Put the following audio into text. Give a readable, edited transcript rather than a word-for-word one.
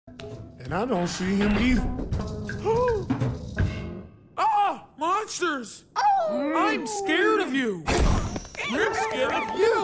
And I don't see him either. Ah! Monsters! I'm scared of you! We're scared of you!